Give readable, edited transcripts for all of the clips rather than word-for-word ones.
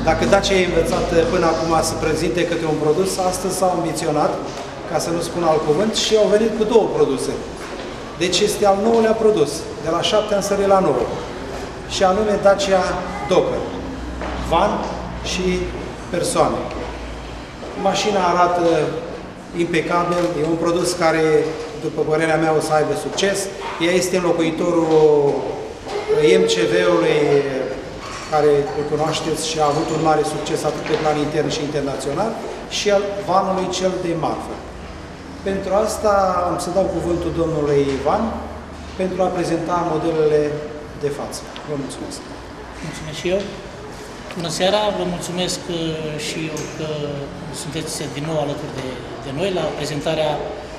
Dacă Dacia a învățat până acum să prezinte câte un produs, astăzi s-au ambiționat, ca să nu spun alt cuvânt, și au venit cu 2 produse. Deci este al 9-lea produs. De la 7 am sărit la 9. Și anume Dacia Docker. Van și persoane. Mașina arată impecabil, e un produs care, după părerea mea, o să aibă succes. Ea este înlocuitorul MCV-ului, care îl cunoașteți și a avut un mare succes atât pe plan intern și internațional, și al vanului cel de marfă. Pentru asta am să dau cuvântul domnului Ivan pentru a prezenta modelele de față. Vă mulțumesc! Mulțumesc și eu! Bună seara! Vă mulțumesc și eu că sunteți din nou alături de noi la prezentarea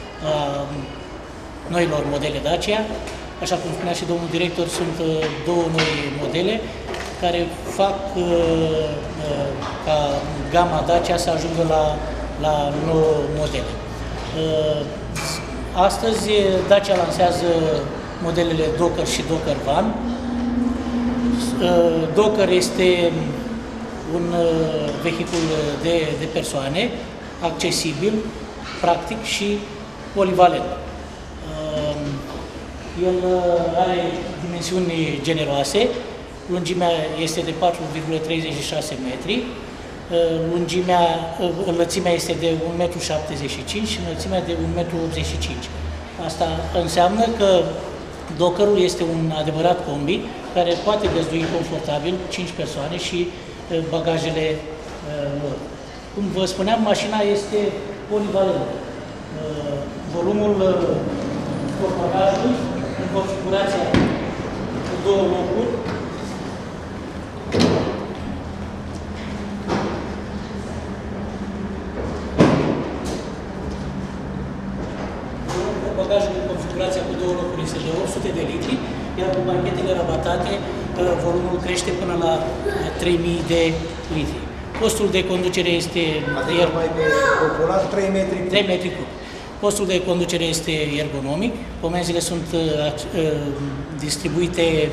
noilor modele Dacia. Așa cum spunea și domnul director, sunt 2 noi modele care fac ca gama Dacia să ajungă la 9 modele. Astăzi Dacia lansează modelele Docker și Docker Van. Docker este un vehicul de persoane, accesibil, practic și polivalent. El are dimensiuni generoase, lungimea este de 4,36 metri, înălțimea este de 1,75 m și înălțimea de 1,85 m. Asta înseamnă că Dockerul este un adevărat combi care poate găzdui confortabil 5 persoane și bagajele lor. Cum vă spuneam, mașina este polivalentă. Volumul portbagajului în configurația cu 2 locuri bagajul în configurația cu 2 locuri este de 800 de litri, iar cu banchetele rabatate volumul crește până la 3000 de litri. Postul de conducere este... Adică mai popular 3 metri cub. Postul de conducere este ergonomic, comenzile sunt distribuite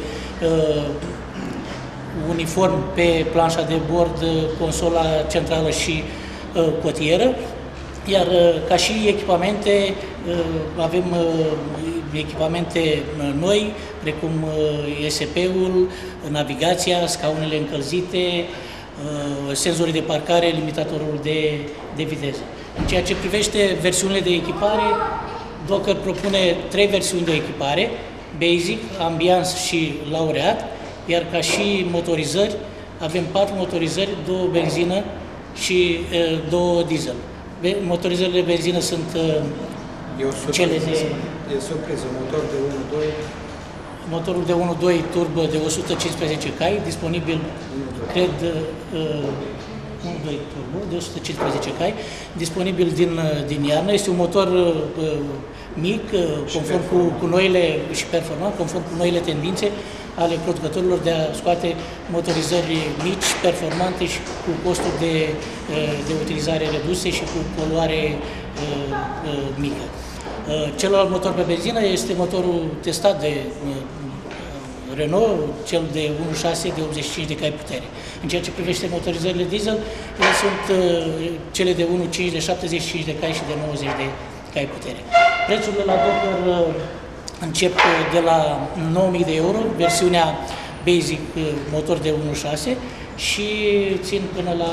uniform pe planșa de bord, consola centrală și cotieră, iar ca și echipamente, avem echipamente noi, precum ESP-ul, navigația, scaunele încălzite, senzorii de parcare, limitatorul de viteză. În ceea ce privește versiunile de echipare, Docker propune 3 versiuni de echipare, Basic, Ambiance și Laureat, iar ca și motorizări, avem 4 motorizări, 2 benzină și 2 diesel. Motorizările benzină sunt cele de... E surpriză, motor de 1.2. Motorul de 1.2 turbo de 115 cai, disponibil, cred, 1.2 turbo de 115 cai, disponibil din iarnă. Este un motor mic, conform cu noile și performant, conform cu noile tendințe ale producătorilor de a scoate motorizări mici, performante și cu costuri de utilizare reduse și cu poluare mică. Celălalt motor pe benzină este motorul testat de Renault, cel de 1.6 de 85 de cai putere. În ceea ce privește motorizările diesel, ele sunt cele de 1.5 de 75 de cai și de 90 de cai putere. Prețurile la Docker încep de la 9.000 de euro, versiunea Basic, motor de 1.6, și țin până la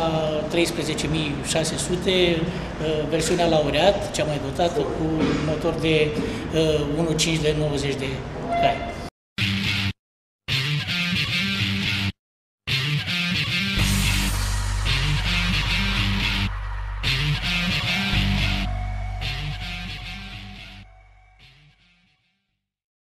13.600, versiunea Laureat, cea mai dotată, cu motor de 1.5 de 90 de cai.